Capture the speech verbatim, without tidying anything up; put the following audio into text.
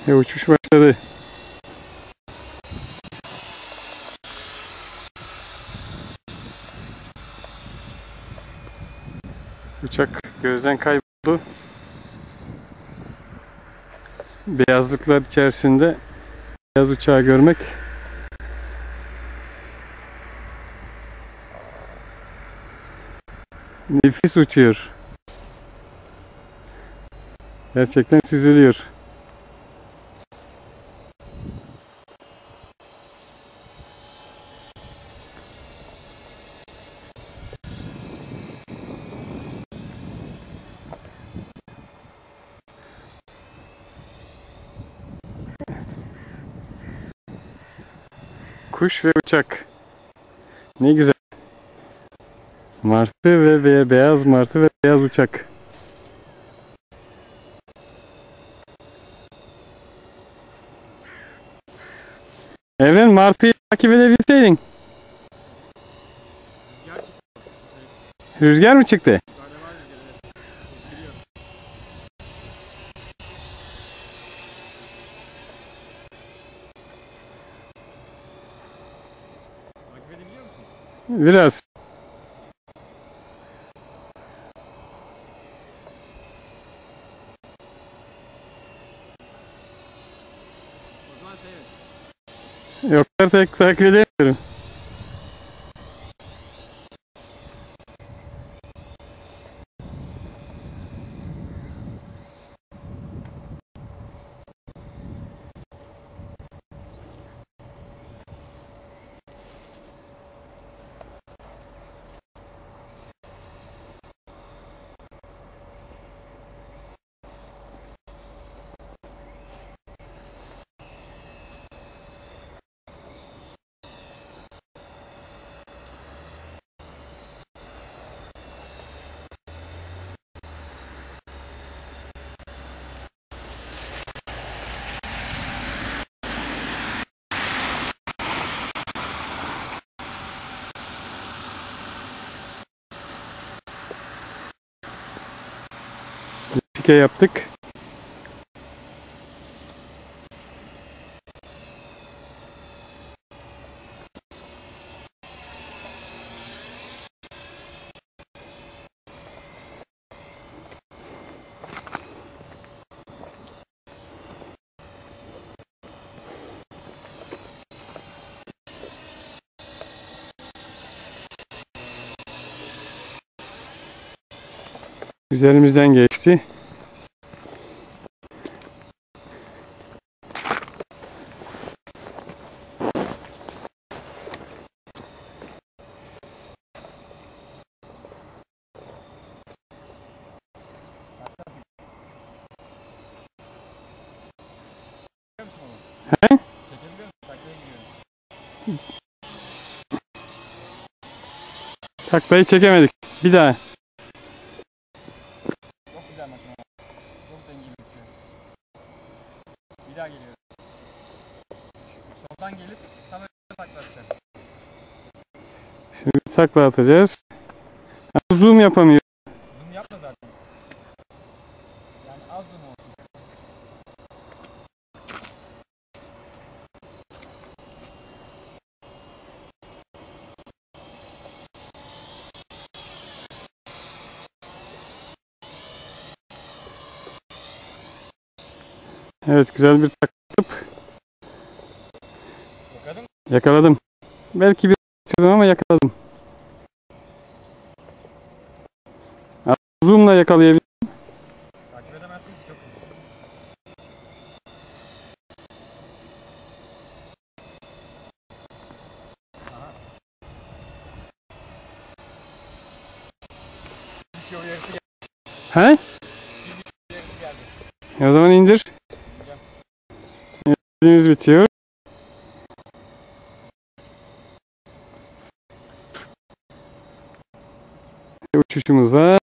Ve uçuş başladı. Uçak gözden kayboldu. Beyazlıklar içerisinde beyaz uçağı görmek nefis uçuyor. Gerçekten süzülüyor. Kuş ve uçak. Ne güzel. Martı ve, ve beyaz martı ve beyaz uçak. Evren, martıyı takip edebilseydin. Rüzgar mı çıktı? Biraz. Yok, tek takip edemiyorum. Pike yaptık. Üzerimizden geçti. He? Taklayı çekemedik. Bir daha. Çok güzel makine. Çok dengeli uçuyor. Bir daha geliyor. Soldan gelip tam önüne takla atacak. Şimdi takla atacağız. Zoom yapamıyor. Zoom yapma zaten. Yani az zoom olsun. Evet, güzel bir takla atıp Yakaladın mı? yakaladım. Belki bir kaçırdım ama yakaladım. Zoom'la yakalayabilirim. Takip edemezsin ki, çok hızlı. Aha. İki o yarısı geldi. He? Bir yarısı geldi. E o zaman indir. Evet, bizimiz bitiyor. Uçuşumuza